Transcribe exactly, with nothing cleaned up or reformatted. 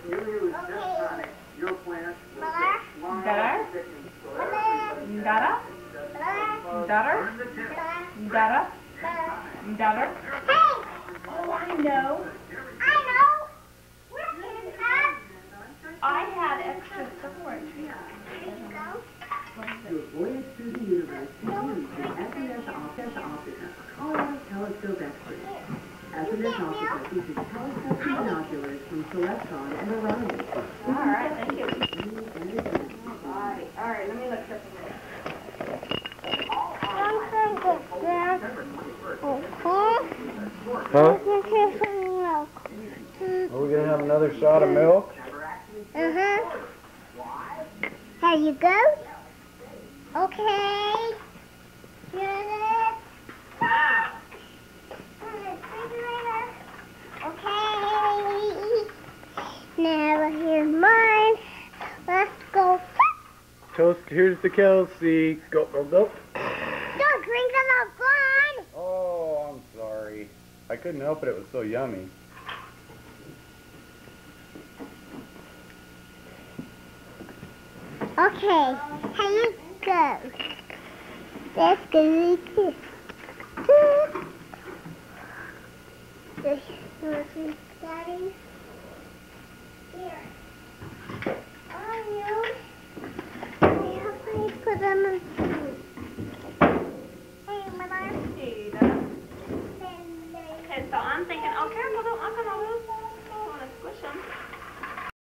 Dara? Dara? Dara? Dara? Dara? Hey! Oh, I know. I know! Where is that? I had extra storage. Here you go. Your voyage through the universe continues with S M S Optica Optica, Colorado Telescope Express. S M S Optica features telescopic binoculars from Celestron and Orion. All right, thank you. And again. All right, all right, let me look for something. Huh? Are we gonna have another shot of milk? Uh-huh. There you go. Okay. Here's it. Okay. Now here's mine. Let's go. Toast, here's the Kelsey. Go, go, go. Don't drink them up, gone. Oh, I'm sorry. I couldn't help it, it was so yummy. Okay, here you go. Let's go. This is Daddy. Here. Oh, you.